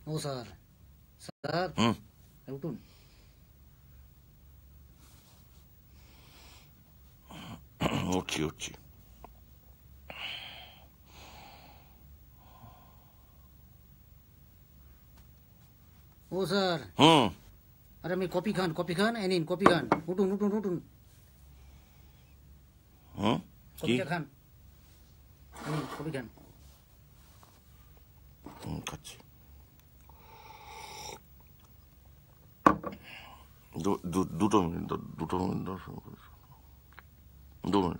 ও sir, sir উঠুন। উঠছি উঠছি। ও স্যার, আরে আপনি কফি খান, কফি খান, এই নিন কফি খান। উঠুন উঠুন উঠুন, কফিটা খান, কফি খান। খাচ্ছি। দুটো মিনিট, 2 মিনিট।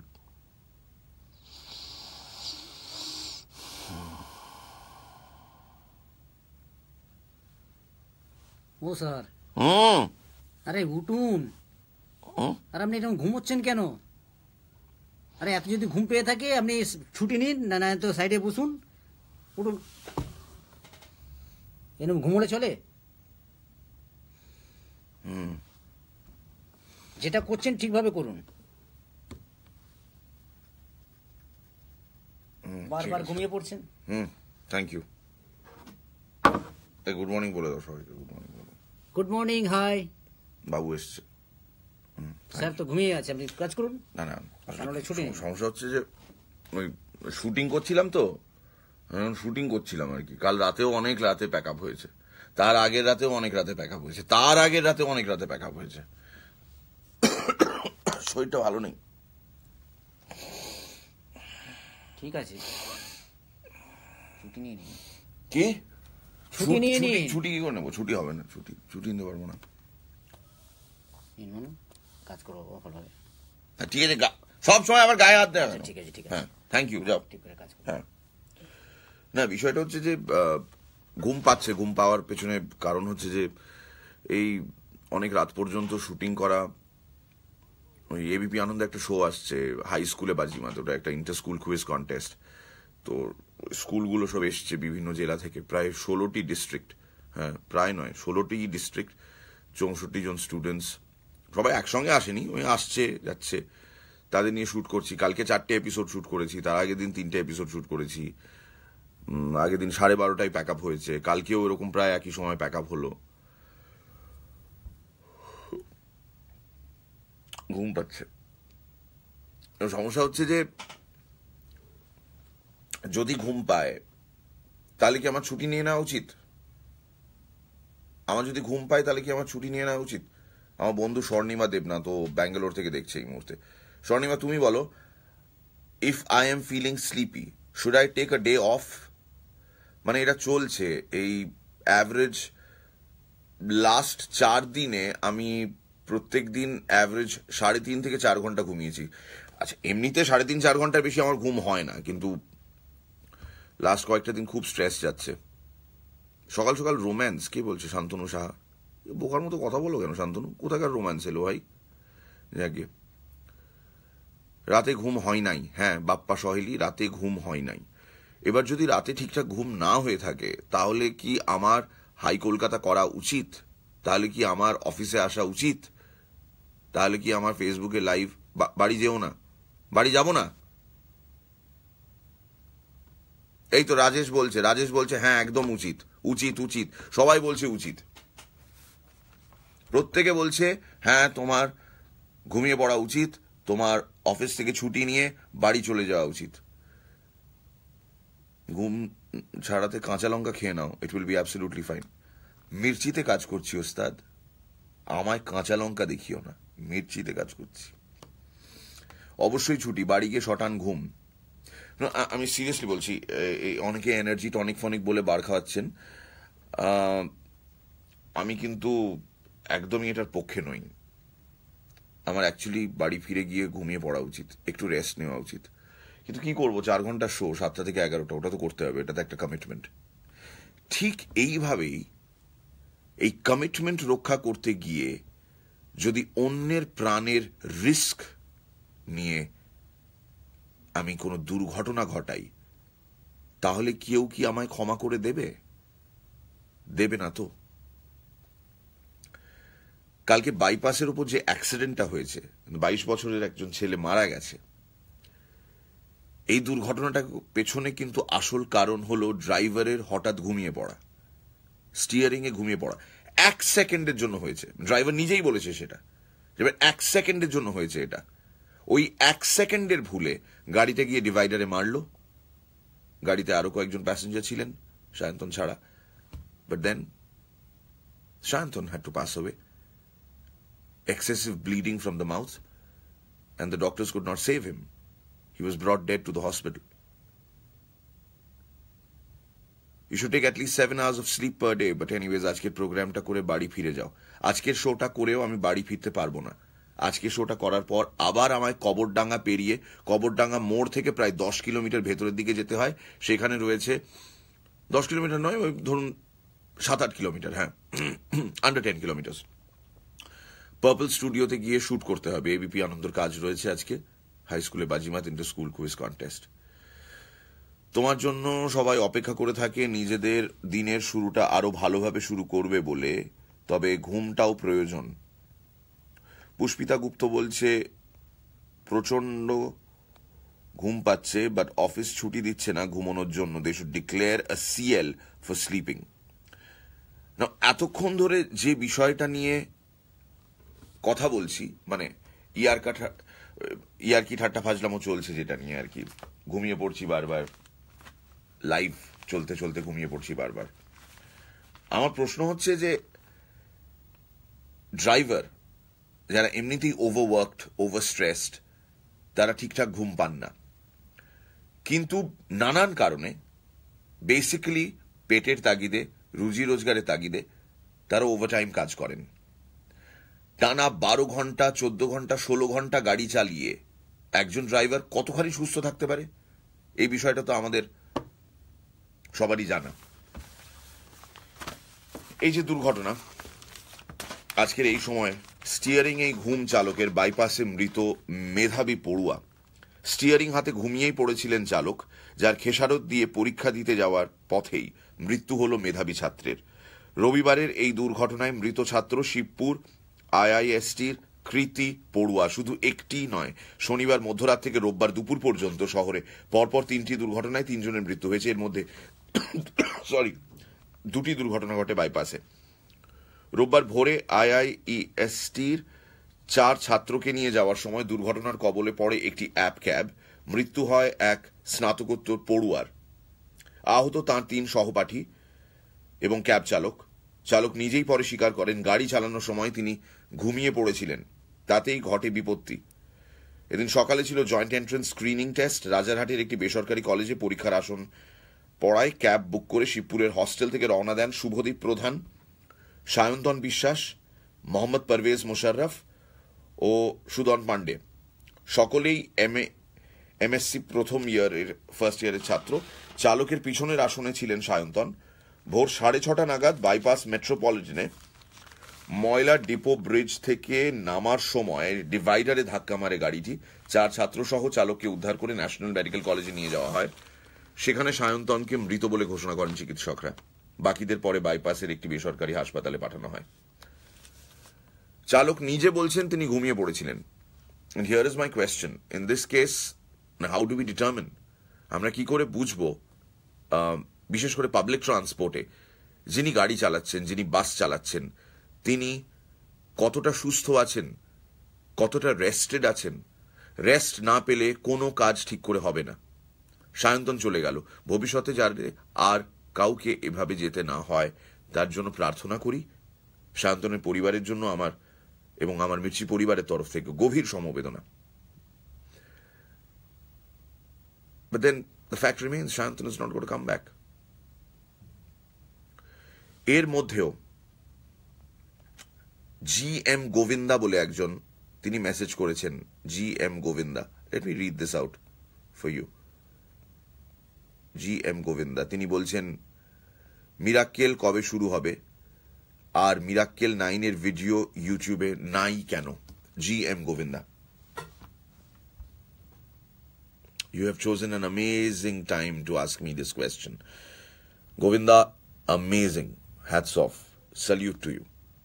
ও স্যার, আরে উঠুন। আর আপনি এরকম ঘুমোচ্ছেন কেন? আরে এত যদি ঘুম পেয়ে থাকে আপনি ছুটি নিন, না না তো সাইডে বসুন। উঠুন, এরকম ঘুমোলে চলে? যেটা করছেন ঠিকভাবে করুন, বারবার ঘুমিয়ে পড়ছেন। Thank you. গুড মর্নিং বলে দাও সবাইকে। গুড মর্নিং বলো। Good morning. হাই বাবু এসছে। স্যার তো ঘুমিয়ে আছে, আপনি কাজ করুন। না না, ছুটি নেই। সমস্যা হচ্ছে যে ওই শুটিং করছিলাম তো, শুটিং করছিলাম আর কি। কাল রাতেও অনেক রাতে প্যাক আপ হয়েছে, তার আগের রাতেও অনেক রাতে প্যাক আপ হয়েছে, তার আগের রাতে অনেক রাতে প্যাক আপ হয়েছে। শরীরটা ভালো নেই। ঠিক আছে, ছুটি নিয়ে নিন। কি ছুটি নিয়ে নিন? ছুটি কি করে নেবো? ছুটি হবে না, ছুটি নিতে পারবো না। কাজ করবো ভালোভাবে। ঠিক আছে, সব সময় আবার গায়ে হাত দেয়। ঠিক আছে ঠিক আছে, হ্যাঁ থ্যাংক ইউ, যাও। ঠিক করে কাজ করবো। হ্যাঁ, না বিষয়টা হচ্ছে যে ঘুম পাচ্ছে। ঘুম পাওয়ার পেছনে কারণ হচ্ছে যে এই অনেক রাত পর্যন্ত শুটিং করা। ওই এবিপি আনন্দে একটা শো আসছে হাই স্কুলে বাজিমাত, ওটা একটা ইন্টার স্কুল কুইজ কন্টেস্ট। তো স্কুলগুলো সব এসছে বিভিন্ন জেলা থেকে, প্রায় 16টি ডিস্ট্রিক্ট। হ্যাঁ, প্রায় নয়, 16টি ডিস্ট্রিক্ট, 64 জন স্টুডেন্টস। সবাই একসঙ্গে আসেনি, ওই আসছে যাচ্ছে, তাদের নিয়ে শুট করছি। কালকে 4টে এপিসোড শুট করেছি, তার আগের দিন 3টে এপিসোড শুট করেছি। আগের দিন 12:30টায় প্যাক আপ হয়েছে, কালকেও এরকম প্রায় একই সময় প্যাক আপ হলো। ঘুম পাচ্ছে। সমস্যা হচ্ছে যে যদি ঘুম পায় তাহলে কি আমার ছুটি নিয়ে নেওয়া উচিত? আমার যদি ঘুম পায় তাহলে কি আমার ছুটি নিয়ে নেওয়া উচিত? আমার বন্ধু স্বর্ণিমা দেবনাথ, ও ব্যাঙ্গালোর থেকে দেখছে এই মুহূর্তে। স্বর্ণিমা, তুমি বলো, if I am feeling sleepy should I take a day off? মানে এটা চলছে, এই অ্যাভারেজ লাস্ট 4 দিনে আমি প্রত্যেক দিন অ্যাভারেজ 3.5 থেকে 4 ঘন্টা ঘুমিয়েছি। আচ্ছা, এমনিতে 3.5-4 ঘন্টার বেশি আমার ঘুম হয় না, কিন্তু লাস্ট কয়েকটা দিন খুব স্ট্রেস যাচ্ছে। সকাল সকাল রোম্যান্স? কে বলছে? শান্তনু সাহা। বোকার মতো কথা বলো কেন শান্তনু? কোথাকার রোম্যান্স এলো ভাই? যাকে রাতে ঘুম হয় নাই, হ্যাঁ বাপ্পা সহেলি, রাতে ঘুম হয় নাই। এবার যদি রাতে ঠিকঠাক ঘুম না হয়ে থাকে তাহলে কি আমার হাই কলকাতা করা উচিত? তাহলে কি আমার অফিসে আসা উচিত? তাহলে কি আমার ফেসবুকে লাইভ? বাড়ি যেও না, বাড়ি যাব না? এই তো রাজেশ বলছে হ্যাঁ একদম উচিত উচিত উচিত, সবাই বলছে উচিত, প্রত্যেকে বলছে হ্যাঁ তোমার ঘুমিয়ে পড়া উচিত, তোমার অফিস থেকে ছুটি নিয়ে বাড়ি চলে যাওয়া উচিত। ঘুম ছাড়াতে কাঁচা লঙ্কা খেয়ে নাও, it will be absolutely fine. মির্চিতে কাজ করছি ওস্তাদ, আমায় কাঁচা লঙ্কা দেখিও না, মির্চিতে কাজ করছি। অবশ্যই ছুটি, বাড়ি গিয়ে শটান ঘুম। আমি সিরিয়াসলি বলছি, অনেকে এনার্জি টনিক ফনিক বলে বার খাওয়াচ্ছেন, আমি কিন্তু একদমই এটার পক্ষে নই। আমার অ্যাকচুয়ালি বাড়ি ফিরে গিয়ে ঘুমিয়ে পড়া উচিত, একটু রেস্ট নেওয়া উচিত। কিন্তু কি করবো, 4 ঘন্টার শো, 7টা থেকে 11টা, ওটা তো করতে হবে, এটা তো একটা কমিটমেন্ট। ঠিক এইভাবেই এই কমিটমেন্ট রক্ষা করতে গিয়ে যদি অন্যের প্রাণের রিস্ক নিয়ে আমি কোনো দুর্ঘটনা ঘটাই, তাহলে কেউ কি আমায় ক্ষমা করে দেবে? দেবে না তো। কালকে বাইপাসের উপর যে অ্যাক্সিডেন্টটা হয়েছে, 22 বছরের একজন ছেলে মারা গেছে, এই দুর্ঘটনাটার পেছনে কিন্তু আসল কারণ হলো ড্রাইভারের হঠাৎ ঘুমিয়ে পড়া। স্টিয়ারিং এ ঘুমিয়ে পড়া 1 সেকেন্ডের জন্য হয়েছে। ড্রাইভার নিজেই বলেছে সেটা, এবার 1 সেকেন্ডের জন্য হয়েছে এটা। ওই 1 সেকেন্ডের ভুলে গাড়িটা গিয়ে ডিভাইডারে মারলো। গাড়িতে আরো কয়েকজন প্যাসেঞ্জার ছিলেন সায়ন্তন ছাড়া, but then Sayantan had to pass away. Excessive bleeding from the mouth, and the doctors could not save him. He was brought dead to the hospital. You should take at least 7 hours of sleep per day, but anyways, আজকের প্রোগ্রামটা করে বাড়ি ফিরে যাও। আজকের শোটা করেও আমি বাড়ি ফিরতে পারবো না। আজকের শোটা করার পর আবার আমায় কবরডাঙ্গা পেরিয়ে কবরডাঙ্গা মোড় থেকে প্রায় 10 কিলোমিটার ভেতরের দিকে যেতে হয়। সেখানে রয়েছে 10 কিলোমিটার নয়, ওই ধরুন 7-8 কিলোমিটার, হ্যাঁ, আন্ডার 10 কিলোমিটার। পার্পল স্টুডিওতে গিয়ে শুট করতে হবে। এবিপি আনন্দর কাজ রয়েছে আজকে, হাই স্কুলে বাজিমাত ইন্টার স্কুল কুইজ কন্টেস্ট। তোমার জন্য সবাই অপেক্ষা করে থাকে নিজেদের দিনের শুরুটা আরো ভালোভাবে শুরু করবে বলে, তবে ঘুমটাও প্রয়োজন। পুষ্পিতা গুপ্ত বলছে প্রচন্ড ঘুম পাচ্ছে, বাট অফিস ছুটি দিচ্ছে না ঘুমানোর জন্য। They should declare a CL for sleeping. না, এতক্ষণ ধরে যে বিষয়টা নিয়ে কথা বলছি, মানে ইয়ারকি ঠাট্টা ফাজলামও চলছে, যেটা নিয়ে আর কি ঘুমিয়ে পড়ছি বারবার, লাইভ চলতে চলতে ঘুমিয়ে পড়ছি বারবার। আমার প্রশ্ন হচ্ছে যে ড্রাইভার যারা এমনিতেই ওভারওয়ার্কড, ওভারস্ট্রেসড, তারা ঠিকঠাক ঘুম পান না, কিন্তু নানান কারণে বেসিক্যালি পেটের তাগিদে, রুজি রোজগারের তাগিদে তারা ওভারটাইম কাজ করেন। টানা 12 ঘন্টা, 14 ঘন্টা, 16 ঘন্টা গাড়ি চালিয়ে একজন ড্রাইভার কতখানি সুস্থ থাকতে পারে, এই বিষয়টা তো আমাদের সবারই জানা। এই যে দুর্ঘটনা আজকের এই সময়, স্টিয়ারিং এই ঘুম চালকের, বাইপাসে মৃত মেধাবী পড়ুয়া। স্টিয়ারিং হাতে ঘুমিয়েই পড়েছিলেন চালক, যার খেসারত দিয়ে পরীক্ষা দিতে যাওয়ার পথেই মৃত্যু হল মেধাবী ছাত্রের। রবিবারের এই দুর্ঘটনায় মৃত ছাত্র শিবপুর আইআইএসটির কৃতি পড়ুয়া। শুধু একটি নয়, শনিবার মধ্যরাত থেকে রোববার দুপুর পর্যন্ত শহরে পরপর 3টি দুর্ঘটনায় 3 জনের মৃত্যু হয়েছে। এর মধ্যে 2টি দুর্ঘটনা ঘটে বাইপাসে। রোববার ভোরে আইআইএসটির 4 ছাত্রকে নিয়ে যাওয়ার সময় দুর্ঘটনার কবলে পড়ে একটি অ্যাপ ক্যাব। মৃত্যু হয় এক স্নাতকোত্তর পড়ুয়ার। আহত তাঁর 3 সহপাঠী এবং ক্যাব চালক। চালক নিজেই পরে স্বীকার করেন গাড়ি চালানোর সময় তিনি ঘুমিয়ে পড়েছিলেন, তাতেই ঘটে বিপত্তি। এদিন সকালে ছিল জয়েন্ট এন্ট্রান্স স্ক্রিনিং টেস্ট। রাজারহাটের একটি বেসরকারি কলেজে পরীক্ষার আসন পড়ায় ক্যাব বুক করে শিবপুরের হস্টেল থেকে রওনা দেন শুভদীপ প্রধান, সায়ন্তন বিশ্বাস, মোহাম্মদ পারভেজ মোশাররফ ও সুদন পান্ডে। সকলেই এমএসসি প্রথম ইয়ারের ফার্স্ট ইয়ারের ছাত্র। চালকের পিছনের আসনে ছিলেন সায়ন্তন। ভোর 6:30 নাগাদ বাইপাস মেট্রোপলিটনে ময়লা ডিপো ব্রিজ থেকে নামার সময় ডিভাইডারে ধাক্কা মারে গাড়িটি। 4 ছাত্র সহ চালককে উদ্ধার করে ন্যাশনাল মেডিকেল কলেজে নিয়ে যাওয়া হয়। সেখানে সায়ন্তনকে মৃত বলে ঘোষণা করেন চিকিৎসকরা। বাকিদের পরে বাইপাসের একটি বেসরকারি হাসপাতালে পাঠানো হয়। চালক নিজে বলছেন তিনি ঘুমিয়ে পড়েছিলেন। And here is my question. In this case, how do we determine? আমরা কি করে বুঝবো, বিশেষ করে পাবলিক ট্রান্সপোর্টে যিনি গাড়ি চালাচ্ছেন, যিনি বাস চালাচ্ছেন, তিনি কতটা সুস্থ আছেন, কতটা রেস্টেড আছেন? রেস্ট না পেলে কোনো কাজ ঠিক করে হবে না। সায়ন্তন চলে গেল। ভবিষ্যতে যাতে আর কাউকে এভাবে যেতে না হয় তার জন্য প্রার্থনা করি। সায়ন্তনের পরিবারের জন্য আমার এবং আমার মির্চি পরিবারের তরফ থেকে গভীর সমবেদনা। But then the fact remains, Sayantan is not going to come back. এর মধ্যেও জি.এম. গোবিন্দা বলে একজন, তিনি মেসেজ করেছেন। G M. Govinda, let me read this out for you. G M. Govinda তিনি বলছেন, মিরাক্কেল কবে শুরু হবে, আর মিরাক্কেল 9 এর ভিডিও ইউটিউবে নাই কেন? G M. Govinda, you have chosen an amazing time to ask me this question. Govinda, amazing. Hats off. Salute to you.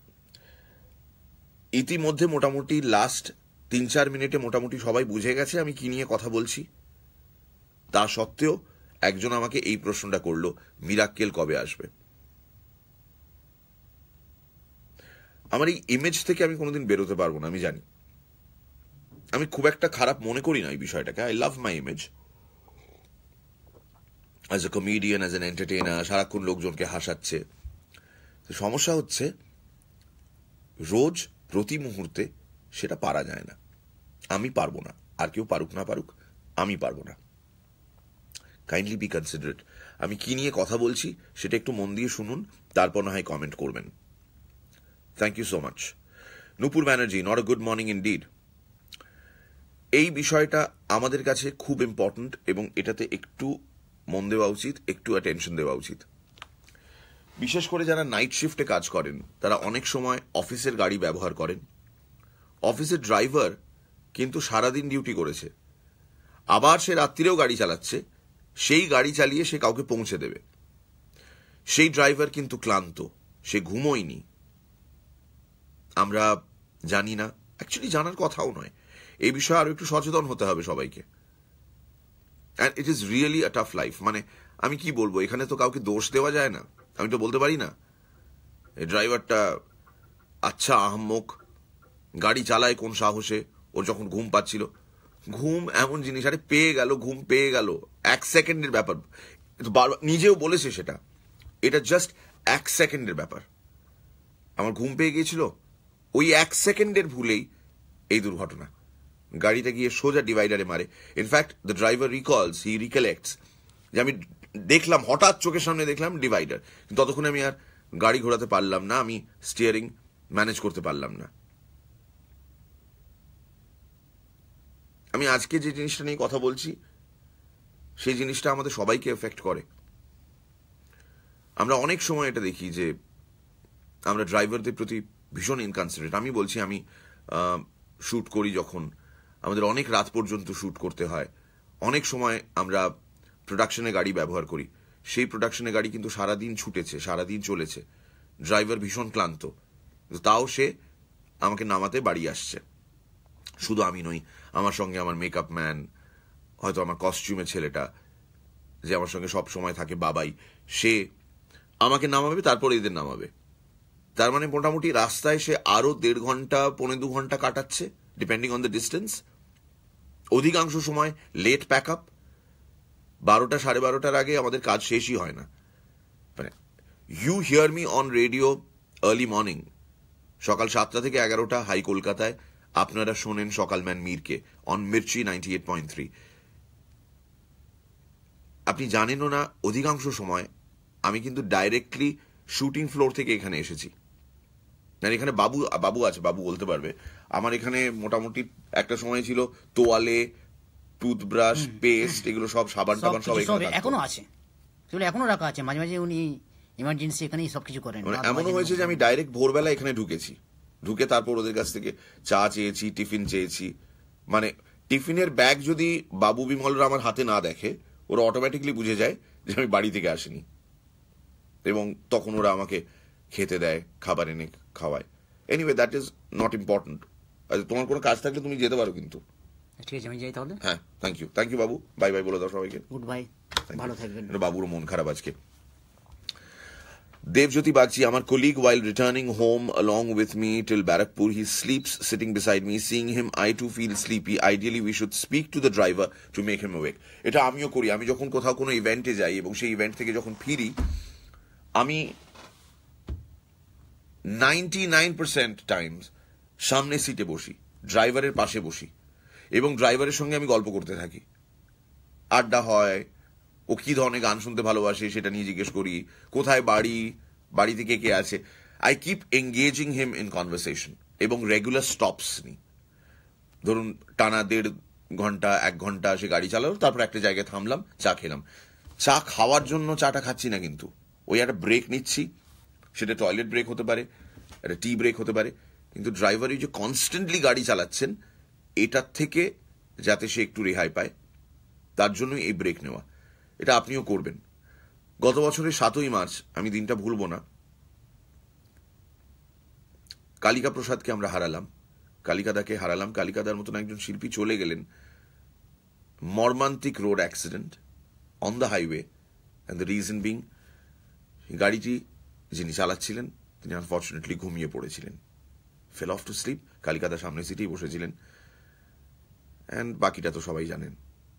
ইতিমধ্যে মোটামুটি লাস্ট 3-4 মিনিটে মোটামুটি সবাই বুঝে গেছে আমি কি নিয়ে কথা বলছি। তা সত্ত্বেও একজন আমাকে এই প্রশ্নটা করলো, মিরাক্কেল কবে আসবে? আমার এই ইমেজ থেকে আমি কোনোদিন বেরোতে পারবো না, আমি জানি। আমি খুব একটা খারাপ মনে করি না এই বিষয়টাকে। I love my image as a comedian, as an entertainer, সারাক্ষণ লোকজনকে হাসাচ্ছে। সমস্যা হচ্ছে রোজ প্রতি মুহূর্তে সেটা পারা যায় না। আমি পারবো না, আর কেউ পারুক না পারুক, আমি পারবো না। Kindly be considerate. আমি কি নিয়ে কথা বলছি সেটা একটু মন দিয়ে শুনুন, তারপর না হয় কমেন্ট করবেন। Thank you so much. Nupur Banerjee, not a good morning indeed. এই বিষয়টা আমাদের কাছে খুব ইম্পর্টেন্ট এবং এটাতে একটু মন দেওয়া উচিত, একটু অ্যাটেনশন দেওয়া উচিত। বিশেষ করে যারা নাইট শিফটে কাজ করেন তারা অনেক সময় অফিসের গাড়ি ব্যবহার করেন। অফিসের ড্রাইভার কিন্তু সারাদিন ডিউটি করেছে, আবার সে রাত্রিরেও গাড়ি চালাচ্ছে, সেই গাড়ি চালিয়ে সে কাউকে পৌঁছে দেবে। সেই ড্রাইভার কিন্তু ক্লান্ত, সে ঘুমোয়নি। আমরা জানি না, অ্যাকচুয়ালি জানার কথাও নয়। এই বিষয়ে আরো একটু সচেতন হতে হবে সবাইকে। And it is really a tough life. মানে আমি কি বলবো, এখানে তো কাউকে দোষ দেওয়া যায় না। আমি তো বলতে পারি না এই ড্রাইভারটা আচ্ছা আহাম্মক, গাড়ি চালায় কোন সাহসে, ওর যখন ঘুম পাচ্ছিল। ঘুম এমন জিনিস, আরে পেয়ে গেল, ঘুম পেয়ে গেল, 1 সেকেন্ডের ব্যাপার। নিজেও বলেছে সেটা, এটা জাস্ট 1 সেকেন্ডের ব্যাপার। আমার ঘুম পেয়ে গিয়েছিল, ওই 1 সেকেন্ডের ভুলেই এই দুর্ঘটনা। গাড়িতে গিয়ে সোজা ডিভাইডারে মারে। In fact the driver recalls, he recollects যে আমি দেখলাম, হঠাৎ চোখের সামনে দেখলাম ডিভাইডার, কিন্তু ততক্ষণে আমি আর গাড়ি ঘোরাতে পারলাম না, আমি স্টিয়ারিং ম্যানেজ করতে পারলাম না। আমি আজকে যে জিনিসটা নিয়ে কথা বলছি সেই জিনিসটা আমাদের সবাইকে এফেক্ট করে। আমরা অনেক সময় এটা দেখি যে আমরা ড্রাইভারদের প্রতি ভীষণ ইনকনসিডারেট। আমি বলছি, আমি শুট করি যখন, আমাদের অনেক রাত পর্যন্ত শুট করতে হয়। অনেক সময় আমরা প্রোডাকশনে গাড়ি ব্যবহার করি, সেই প্রোডাকশনে গাড়ি কিন্তু সারাদিন ছুটেছে, সারাদিন চলেছে, ড্রাইভার ভীষণ ক্লান্ত, তাও সে আমাকে নামাতে বাড়ি আসছে। শুধু আমি নই, আমার সঙ্গে আমার মেকআপ ম্যান, হয়তো আমার কস্টিউমের ছেলেটা যে আমার সঙ্গে সব সময় থাকে, বাবাই, সে আমাকে নামাবে, তারপর এদের নামাবে। তার মানে মোটামুটি রাস্তায় সে আরো 1.5 ঘন্টা, 1.25 ঘন্টা কাটাচ্ছে, ডিপেন্ডিং অন দ্য ডিস্টেন্স। অধিকাংশ সময় লেট প্যাক আপ, 12টা, 12:30টার আগে আমাদের কাজ শেষই হয় না। মানে you hear me on radio early morning, সকাল 7টা থেকে 11টা হাই কলকাতায়। আপনারা শোনেন সকালম্যান মীরকে অন মির্চি 98.3। আপনি জানেনও না, অধিকাংশ সময় আমি কিন্তু ডাইরেক্টলি শুটিং ফ্লোর থেকে এখানে এসেছি। এখানে বাবু আছে, বাবু বলতে পারবে। আমার এখানে মোটামুটি একটা সময় ছিল তোয়ালে, টুথব্রাশ, পেস্ট, এগুলো সব, সাবান টাবান সব এখনো আছে, সেগুলো এখনো রাখা আছে। মাঝে মাঝে উনি ইমার্জেন্সি এখানেই সবকিছু করেন। এমনও হয়েছে যে আমি ডাইরেক্ট ভোরবেলা এখানে ঢুকেছি, ঢুকে তারপর ওদের কাছ থেকে চা চেয়েছি, টিফিন চেয়েছি। মানে টিফিনের ব্যাগ যদি বাবু বিমলরা আমার হাতে না দেখে, ওরা অটোমেটিকলি বুঝে যায় যে আমি বাড়ি থেকে আসিনি, এবং তখন ওরা আমাকে খেতে দেয়, খাবার এনে খাওয়ায়। Anyway, that is not important. তোমার কোনো কাজ থাকলে তুমি যেতে পারো কিন্তু। ঠিক আছে, আমি যাই তাহলে। হ্যাঁ, থ্যাংক ইউ বাবু, বাই বাই বলে দাও সবাইকে। গুড বাই, ভালো থাকবেন। বাবুরও মন খারাপ আজকে। Devjyoti Bagchi, our colleague, while returning home along with me till Barakpur, he sleeps sitting beside me. Seeing him, I too feel sleepy. Ideally, we should speak to the driver to make him awake. এটা আমিও করি। আমি যখন কোথাও কোনো ইভেন্টে যাই এবং সেই ইভেন্ট থেকে যখন ফিরি, আমি 99% টাইমস সামনে সিটে বসি, ড্রাইভারের পাশে বসি, এবং ড্রাইভারের সঙ্গে আমি গল্প করতে থাকি। আড্ডা হয়, ও কি ধরনের গান শুনতে ভালোবাসে সেটা নিয়ে জিজ্ঞেস করি, কোথায় বাড়ি, বাড়িতে কে কে আছে। I keep engaging him in conversation, এবং রেগুলার স্টপস নি। ধরুন টানা 1.5 ঘন্টা, 1 ঘন্টা সে গাড়ি চালালো, তারপর একটা জায়গায় থামলাম, চা খেলাম। চা খাওয়ার জন্য চাটা খাচ্ছি না, কিন্তু ওই একটা ব্রেক নিচ্ছি। সেটা টয়লেট ব্রেক হতে পারে, একটা টি ব্রেক হতে পারে, কিন্তু ড্রাইভার এই যে কনস্ট্যান্টলি গাড়ি চালাচ্ছেন, এটার থেকে যাতে সে একটু রেহাই পায়, তার জন্যই এই ব্রেক নেওয়া। এটা আপনিও করবেন। গত বছরের 7ই মার্চ, আমি দিনটা ভুলবো না, কালিকা প্রসাদকে আমরা হারালাম, কালিকাদাকে হারালাম। কালিকাদার মতন একজন শিল্পী চলে গেলেন। মর্মান্তিক road accident on the highway, and the reason being, গাড়িটি যিনি চালাচ্ছিলেন তিনি আনফর্চুনেটলি ঘুমিয়ে পড়েছিলেন। Fell off to sleep. কালিকাতা সামনের সিটেই বসেছিলেন, অ্যান্ড বাকিটা তো সবাই জানেন।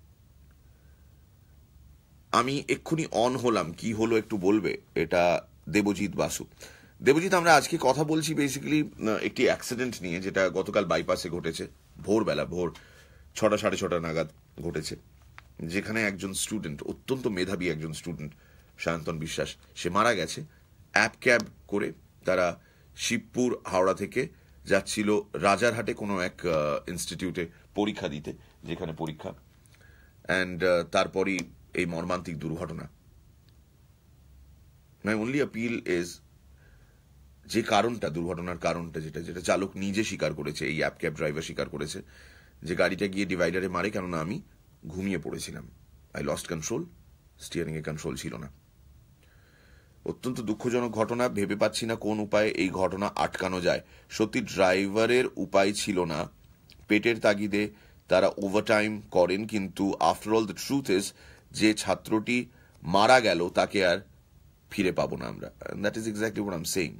আমি এক্ষুনি অন হলাম, কি হলো একটু বলবে? এটা দেবজিৎ বাসু। দেবজিৎ, আমরা আজকে কথা বলছি বেসিক্যালি একটি অ্যাক্সিডেন্ট নিয়ে, যেটা গতকাল বাইপাসে ঘটেছে। ভোরবেলা, ভোর 6টা 6:30 নাগাদ ঘটেছে, যেখানে একজন স্টুডেন্ট, অত্যন্ত মেধাবী একজন স্টুডেন্ট, সায়ন্তন বিশ্বাস, সে মারা গেছে। অ্যাপ ক্যাব করে তারা শিবপুর হাওড়া থেকে যাচ্ছিল রাজারহাটে কোনো এক ইনস্টিটিউটে পরীক্ষা দিতে, যেখানে পরীক্ষা, অ্যান্ড তারপরই এই মর্মান্তিক দুর্ঘটনা। মাই অনলি আপিল ইজ, যে কারণটা, দুর্ঘটনার কারণটা, যেটা যেটা চালক নিজে স্বীকার করেছে, এই অ্যাপ ক্যাব ড্রাইভার স্বীকার করেছে, যে গাড়িটা গিয়ে ডিভাইডারে মারে, কেননা আমি ঘুমিয়ে পড়েছিলাম। আই লস্ট কন্ট্রোল, স্টিয়ারিং এ কন্ট্রোল ছিল না। অত্যন্ত দুঃখজনক ঘটনা। ভেবে পাচ্ছি না কোন উপায়ে এই ঘটনা আটকানো যায়। সত্যি ড্রাইভারের উপায় ছিল না, পেটের তাগিদে তারা ওভারটাইম করেন, কিন্তু after all the truth is, যে ছাত্রটি মারা গেল তাকে আর ফিরে পাবো না আমরা। That is exactly what I am saying.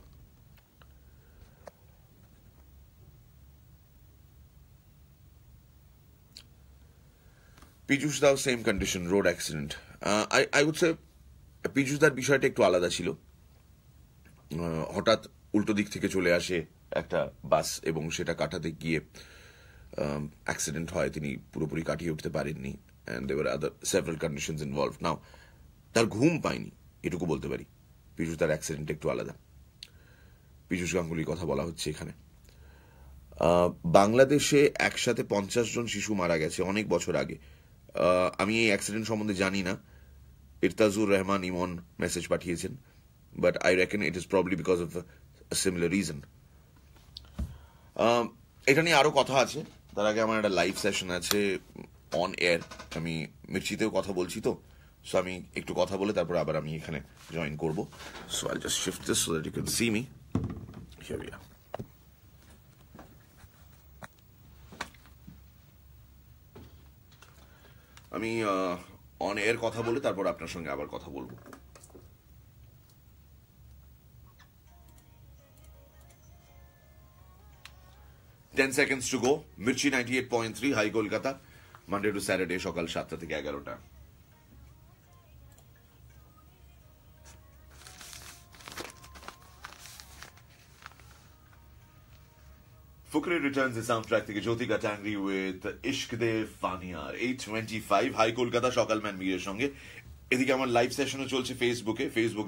Piyush দাও, same condition, road accident. I would say Piyush দার বিষয়টা একটু আলাদা ছিল। হঠাৎ উল্টো দিক থেকে চলে আসে একটা বাস এবং সেটা কাটাতে গিয়ে অ্যাক্সিডেন্ট হয়। তিনি পুরোপুরি কাটিয়ে উঠতে পারেননি, and there other several conditions involved. Now, তার ঘুম পায়নি, এটুকু বলতে পারি। পীযুষ দার অ্যাক্সিডেন্ট একটু আলাদা। পীযুষ গাঙ্গুলির কথা বলা হচ্ছে এখানে। বাংলাদেশে একসাথে 50 জন শিশু মারা গেছে অনেক বছর আগে। আমি এই অ্যাক্সিডেন্ট সম্বন্ধে জানি না। ইরতাজুর রহমান ইমন মেসেজ পাঠিয়েছেন, but I reckon it is probably because of a similar reason. এটা নিয়ে আরো কথা আছে, তার আগে আমার একটা লাইভ সেশন আছে অন এয়ার। আমি মির্চিতেও কথা বলছি, তো সো আমি একটু কথা বলে তারপর আবার আমি এখানে জয়েন করব। So I just shift this so that you can see me. Here we are. আমি অন এয়ার কথা বলে তারপর আপনার সঙ্গে আবার কথা বলবো। Ten seconds to go. Mirchi 98.3, hi Kolkata, monday to saturday সকাল 7টা থেকে 11টা। Fukre returns the soundtrack থেকে জ্যোতিকা ট্যাংরি উইথ ইশক দে ফানিয়ার। 8:25, হাই কলকাতা, সকালম্যান মীরের সঙ্গে। এদিকে আমার লাইভ সেশনও চলছে ফেসবুকে,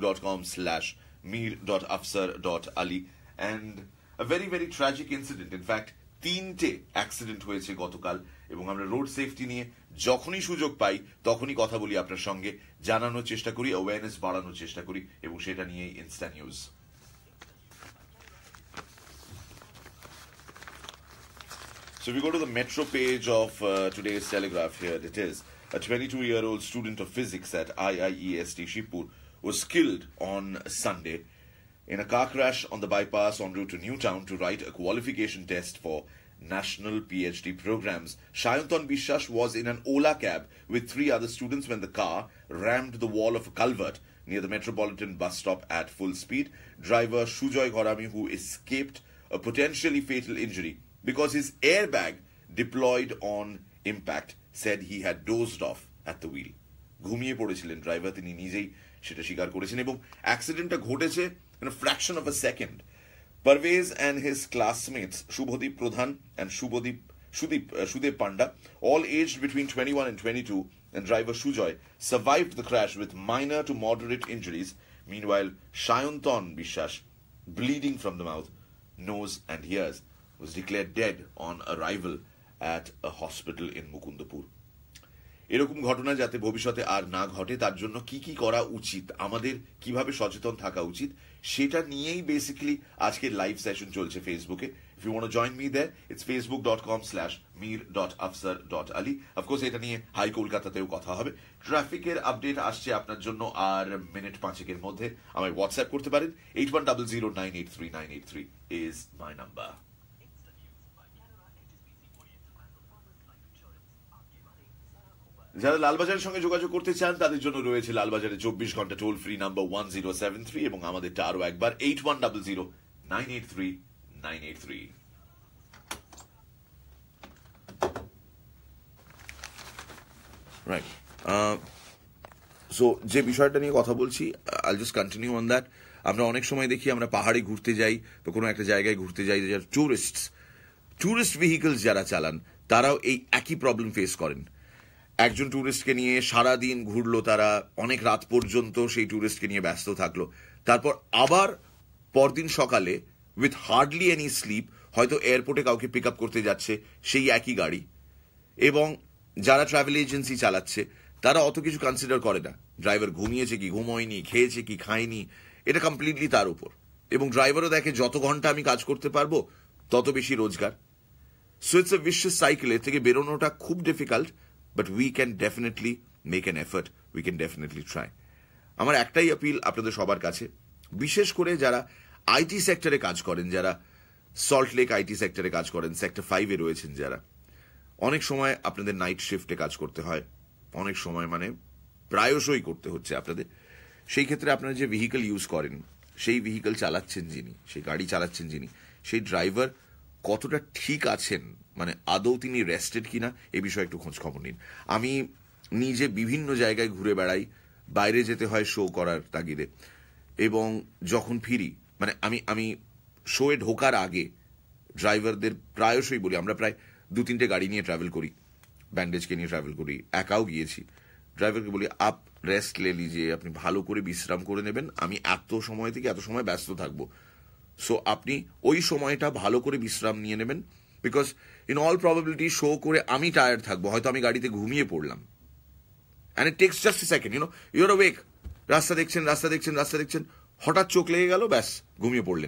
facebook.com/mir.afsar.ali, and a very very tragic incident. In fact, 3টে অ্যাক্সিডেন্ট হয়েছে গতকাল, এবং আমরা রোড সেফটি নিয়ে যখনই সুযোগ পাই তখনই কথা বলি আপনার সঙ্গে, জানানোর চেষ্টা করি, অ্যাওয়ারনেস বাড়ানোর চেষ্টা করি, এবং সেটা নিয়েই insta news. So if we go to the Metro page of today's Telegraph, here it is. A 22-year-old student of physics at IIEST Shibpur was killed on Sunday in a car crash on the bypass en route to Newtown to write a qualification test for national PhD programs. Shayantan Bishash was in an Ola cab with 3 other students when the car rammed the wall of a culvert near the Metropolitan bus stop at full speed. Driver Shujoy Gorami, who escaped a potentially fatal injury because his airbag deployed on impact, said he had dozed off at the wheel. ঘুমিয়ে পড়েছিলেন driver, তিনি নিজেই সেটা স্বীকার করেছেন, এবং অ্যাক্সিডেন্টটা ঘটেছে in a fraction of a second. Parvez and his classmates Shubhodip Pradhan and Shudep Panda, all aged between 21 and 22, and driver Shujoy survived the crash with minor to moderate injuries. Meanwhile, Shayantan Bishash, bleeding from the mouth, nose and ears, was declared dead on arrival at a hospital in Mukundapur. এরকম ঘটনা যাতে ভবিষ্যতে আর না ঘটে তার জন্য কি কি করা উচিত, আমাদের কিভাবে সচেতন থাকা উচিত, সেটা নিয়েই বেসিক্যালি আজকের লাইভ সেশন চলছে ফেসবুকে। If you want to join me there, it's facebook.com/mir.afsar.ali. Of course, এটা নিয়ে হাই কলকাতাতেও কথা হবে। ট্রাফিকের আপডেট আসছে আপনার জন্য আর মিনিট 5 মধ্যে। আমায় হোয়াটসঅ্যাপ করতে পারেন, 8100983983 is my number. যারা লালবাজারের সঙ্গে যোগাযোগ করতে চান তাদের জন্য রয়েছে লালবাজারে 24 ঘন্টা টোল ফ্রি নাম্বার 1073, এবং আমাদেরটা আরো একবার 8100983983 983. Right. সো যে বিষয়টা নিয়ে কথা বলছি, আইল জাস্ট কন্টিনিউ অন দ্যাট। আমরা অনেক সময় দেখি আমরা পাহাড়ে ঘুরতে যাই বা কোনো একটা জায়গায় ঘুরতে যাই, যারা ট্যুরিস্ট ভেহিকলস যারা চালান তারাও এই একই প্রবলেম ফেস করেন। একজন ট্যুরিস্টকে নিয়ে সারাদিন ঘুরলো, তারা অনেক রাত পর্যন্ত সেই ট্যুরিস্টকে নিয়ে ব্যস্ত থাকলো, তারপর আবার পরদিন সকালে উইথ হার্ডলি এনি স্লিপ হয়তো এয়ারপোর্টে কাউকে পিক আপ করতে যাচ্ছে সেই একই গাড়ি, এবং যারা ট্রাভেল এজেন্সি চালাচ্ছে তারা অত কিছু কনসিডার করে না ড্রাইভার ঘুমিয়েছে কি ঘুমোয়নি, খেয়েছে কি খায়নি, এটা কমপ্লিটলি তার উপর। এবং ড্রাইভারও দেখে যত ঘন্টা আমি কাজ করতে পারবো তত বেশি রোজগার। So it's a vicious cycle. এর থেকে বেরোনোটা খুব difficult, but we can definitely make an effort, we can definitely try. আমার একটাই আপিল আপনাদের সবার কাছে, বিশেষ করে যারা আইটি সেক্টরে কাজ করেন, যারা সল্ট লেক আইটি সেক্টরে কাজ করেন, সেক্টর 5-এ রয়েছেন যারা, অনেক সময় আপনাদের নাইট শিফটে কাজ করতে হয়, অনেক সময় মানে প্রায়শই করতে হচ্ছে আপনাদের। সেই ক্ষেত্রে আপনারা যে ভেহিকল ইউজ করেন, সেই ভেহিকল চালাচ্ছেন যিনি, সেই গাড়ি চালাচ্ছেন যিনি, সেই ড্রাইভার কতটা ঠিক আছেন, মানে আদৌ তিনি রেস্টেড কিনা, এ বিষয়ে একটু খোঁজ খবর নিন। আমি নিজে বিভিন্ন জায়গায় ঘুরে বেড়াই, বাইরে যেতে হয় শো করার তাগিদে, এবং যখন ফিরি, মানে আমি শোয়ে ঢোকার আগে ড্রাইভারদের প্রায়শই বলি, আমরা প্রায় 2-3টে গাড়ি নিয়ে ট্রাভেল করি, ব্যান্ডেজকে নিয়ে ট্রাভেল করি, একাও গিয়েছি। ড্রাইভারকে বলি আপ রেস্ট লে লিজিয়ে, আপনি ভালো করে বিশ্রাম করে নেবেন, আমি এত সময় থেকে এত সময় ব্যস্ত থাকবো, সো আপনি ওই সময়টা ভালো করে বিশ্রাম নিয়ে নেবেন। Because in all probability show করে আমি টায়ার্ড থাকবো, হয়তো আমি গাড়িতে ঘুমিয়ে পড়লাম, and it takes just a second, you're awake, রাস্তা দেখছেন, হঠাৎ চোখ লেগে গেল, ব্যাস ঘুমিয়ে পড়লেন।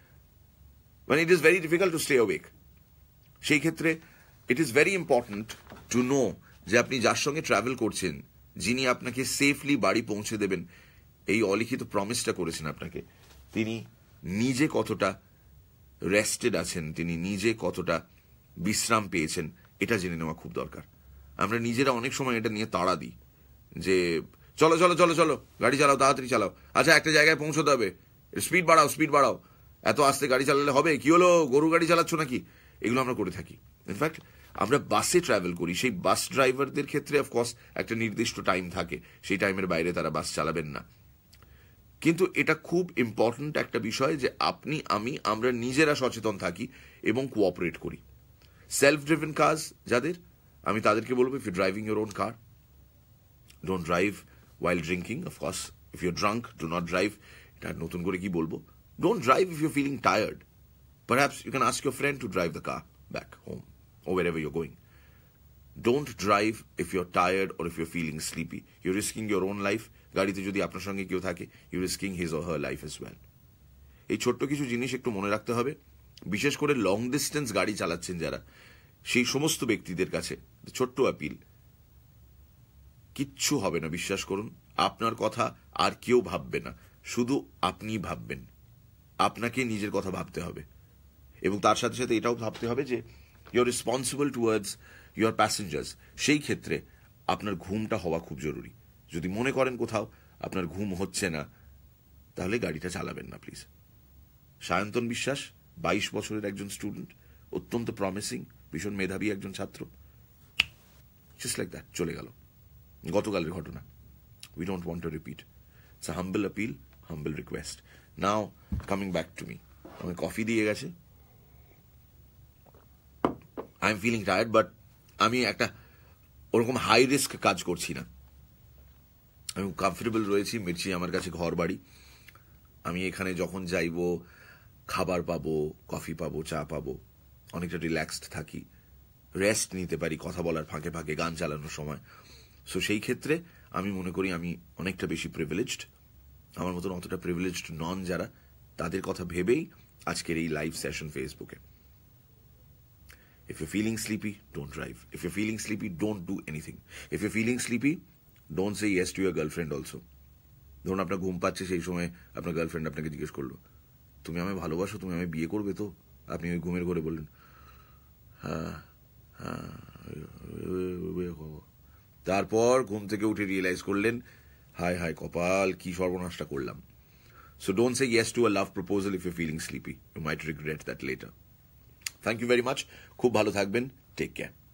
মানে it is very difficult to stay awake. সেই ক্ষেত্রে it is very important to know যে আপনি যার সঙ্গে ট্রাভেল করছেন, যিনি আপনাকে সেফলি বাড়ি পৌঁছে দেবেন, এই অলিখিত প্রমিসটা করেছেন আপনাকে, তিনি নিজে কতটা রেস্টেড আছেন, তিনি নিজে কতটা বিশ্রাম পেয়েছেন, এটা জেনে নেওয়া খুব দরকার। আমরা নিজেরা অনেক সময় এটা নিয়ে তাড়া দিই যে চলো চলো চলো চলো গাড়ি চালাও, তাড়াতাড়ি চালাও, আচ্ছা একটা জায়গায় পৌঁছতে হবে, স্পিড বাড়াও, এত আস্তে গাড়ি চালালে হবে, কি হলো গরু গাড়ি চালাচ্ছ নাকি, এগুলো আমরা করে থাকি। ইনফ্যাক্ট আমরা বাসে ট্রাভেল করি, সেই বাস ড্রাইভারদের ক্ষেত্রে অফকোর্স একটা নির্দিষ্ট টাইম থাকে, সেই টাইমের বাইরে তারা বাস চালাবেন না। কিন্তু এটা খুব ইম্পর্টেন্ট একটা বিষয় যে আপনি আমরা নিজেরা সচেতন থাকি এবং কোঅপারেট করি। সেলফ ড্রিভেন কার্স যাদের, আমি তাদেরকে বলবো, if you driving your own car, don't drive while drinking. Of course, if you're drunk, do not drive. এটা নতুন করে কি বলবো, don't drive if you're feeling tired. Perhaps you can ask your friend to drive the car back home or wherever you're going. Don't drive if you're tired or if you're feeling sleepy. You're risking your own life. গাড়িতে যদি আপনার সঙ্গে কেউ থাকে, you're risking his or her life as well. এই ছোট্ট কিছু জিনিস একটু মনে রাখতে হবে, বিশেষ করে লং ডিস্টেন্স গাড়ি চালাচ্ছেন যারা, সেই সমস্ত ব্যক্তিদের কাছে ছোট্ট আপিল, কিচ্ছু হবে না, বিশ্বাস করুন, আপনার কথা আর কেউ ভাববে না, শুধু আপনিই ভাববেন। আপনাকে নিজের কথা ভাবতে হবে, এবং তার সাথে সাথে এটাও ভাবতে হবে যে you're responsible towards your passengers. সেই ক্ষেত্রে আপনার ঘুমটা হওয়া খুব জরুরি। যদি মনে করেন কোথাও আপনার ঘুম হচ্ছে না, তাহলে গাড়িটা চালাবেন না প্লিজ। সায়ন্তন বিশ্বাস, 22 বছরের একজন স্টুডেন্ট, অত্যন্ত প্রমিসিং, ভীষণ মেধাবী একজন ছাত্র, জাস্ট লাইক দ্যাট চলে গেল। গতকালের ঘটনা, we don't want to repeat. It's a humble appeal, humble request. Now, coming back to me. আমাকে কফি দিয়ে গেছে, I am feeling tired, but আমি একটা ওরকম হাই রিস্ক কাজ করছি না, আমি কমফোর্টেবল রয়েছি। মির্চি আমার কাছে ঘর বাড়ি, আমি এখানে যখন যাইব খাবার পাবো, কফি পাবো, চা পাবো, অনেকটা রিল্যাক্সড থাকি, রেস্ট নিতে পারি কথা বলার ফাঁকে ফাঁকে, গান চালানোর সময়। সো সেই ক্ষেত্রে আমি মনে করি আমি অনেকটা বেশি প্রিভিলেজড। আমার মতন অতটা প্রিভিলেজড নন যারা, তাদের কথা ভেবেই আজকের এই লাইভ সেশন ফেসবুকে। If you're feeling sleepy, don't drive. If you're feeling sleepy, don't do anything. If you're feeling sleepy, don't say yes to your girlfriend also. ধরুন আপনার ঘুম পাচ্ছে, সেই সময় আপনার গার্লফ্রেন্ড আপনাকে জিজ্ঞেস করলো, তুমি আমায় ভালোবাসো, তুমি আমায় বিয়ে করবে তো? আপনি ওই ঘুমের ঘরে বললেন হ্যাঁ হ্যাঁ, তারপর ঘুম থেকে উঠে রিয়েলাইজ করলেন হায় হায় কপাল, কি সর্বনাশটা করলাম। So don't say yes to a love proposal if you're feeling sleepy. You might regret that later. Thank you very much. Khub bhalo thakben. Take care.